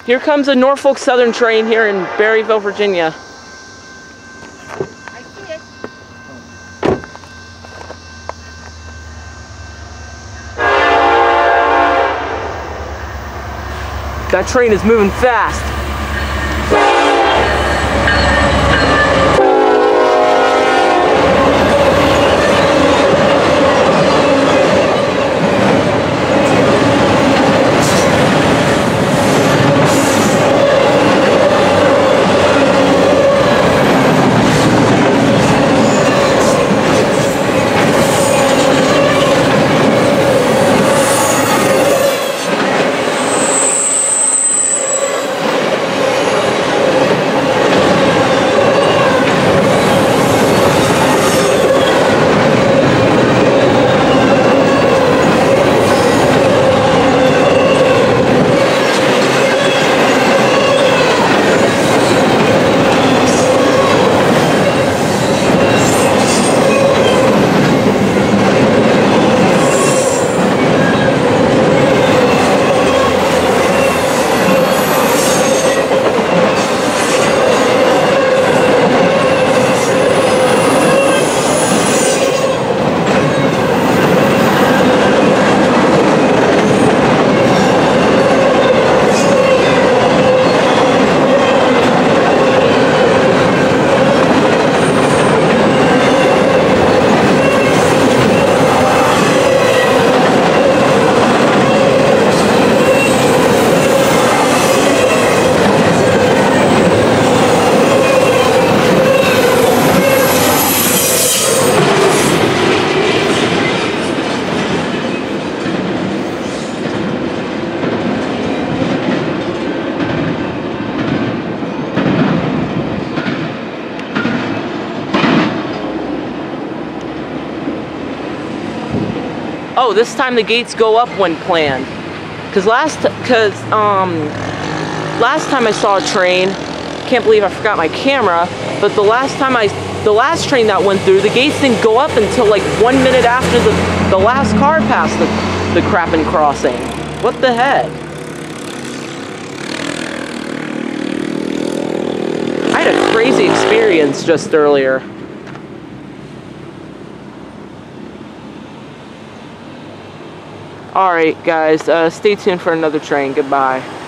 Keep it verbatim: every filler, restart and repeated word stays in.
Here comes a Norfolk Southern train here in Berryville, Virginia. I see it. That train is moving fast. Oh, this time the gates go up when planned. Cause last, cause um, last time I saw a train, can't believe I forgot my camera. But the last time I, the last train that went through, the gates didn't go up until like one minute after the the last car passed the the crappin' crossing. What the heck? I had a crazy experience just earlier. Alright guys, uh, stay tuned for another train. Goodbye.